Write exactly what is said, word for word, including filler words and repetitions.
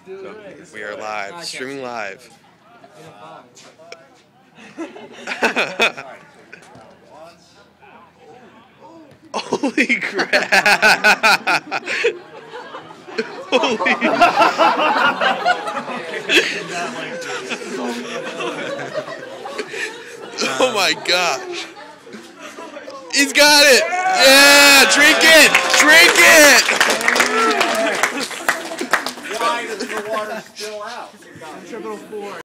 So we are live, streaming live. Holy crap! Holy Oh my gosh! He's got it! Yeah! Drink it! Drink it! Why does the water spill out?